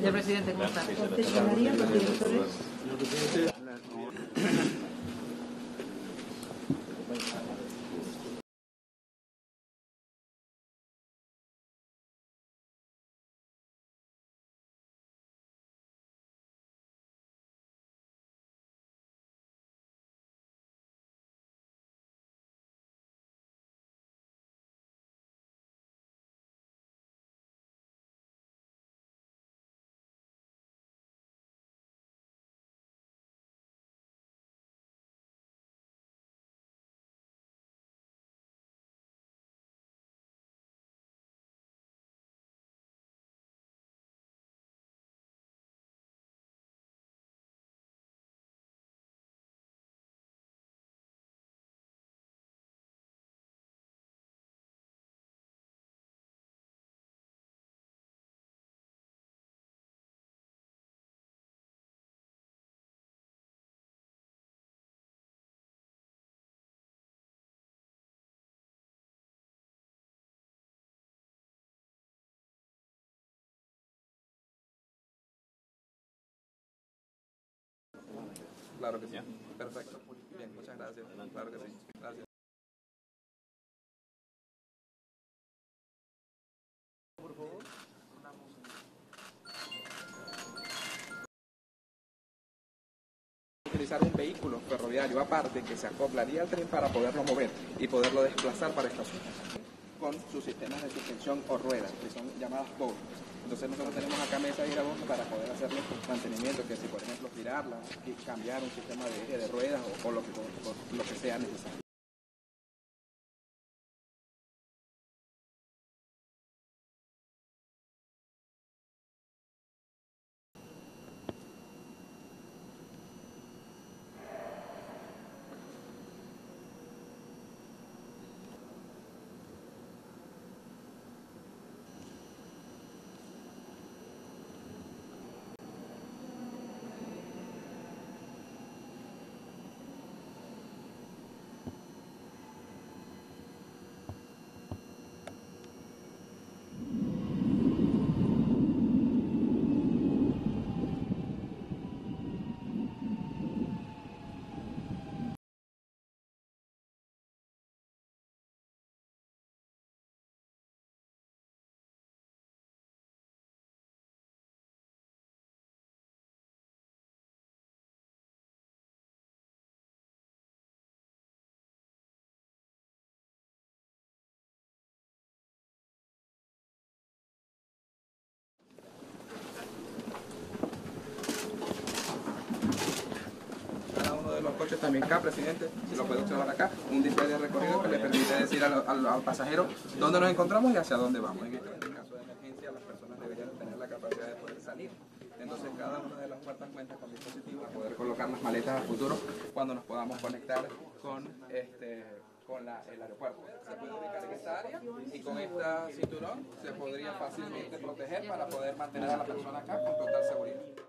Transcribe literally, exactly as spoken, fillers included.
Señor presidente, ¿cómo está? Concesionaria, los directores. Claro que sí. Perfecto. Bien, muchas gracias. Claro que sí. Gracias. Por favor. Utilizar un vehículo ferroviario aparte que se acoplaría al tren para poderlo mover y poderlo desplazar para estaciones con sus sistemas de suspensión o ruedas, que son llamadas bogies. Entonces nosotros tenemos acá mesa de girabogia para poder hacerle mantenimiento, que si por ejemplo girarla, cambiar un sistema de eje de ruedas o, o lo, que, o, lo que sea necesario. Los coches también acá, presidente, si lo puede observar acá, un display de recorrido que le permite decir al, al, al pasajero dónde nos encontramos y hacia dónde vamos. En este caso de emergencia, las personas deberían tener la capacidad de poder salir. Entonces cada una de las puertas cuenta con dispositivos para poder colocar las maletas a futuro cuando nos podamos conectar con, este, con la, el aeropuerto. Se puede ubicar en esta área y con este cinturón se podría fácilmente proteger para poder mantener a la persona acá con total seguridad.